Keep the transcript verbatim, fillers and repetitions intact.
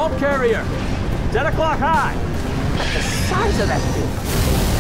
Assault carrier! ten o'clock high! The size of that thing.